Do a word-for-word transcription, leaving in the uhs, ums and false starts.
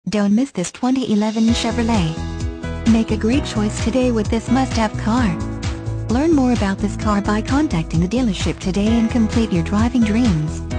Don't miss this twenty eleven Chevrolet. Make a great choice today with this must-have car. Learn more about this car by contacting the dealership today and complete your driving dreams.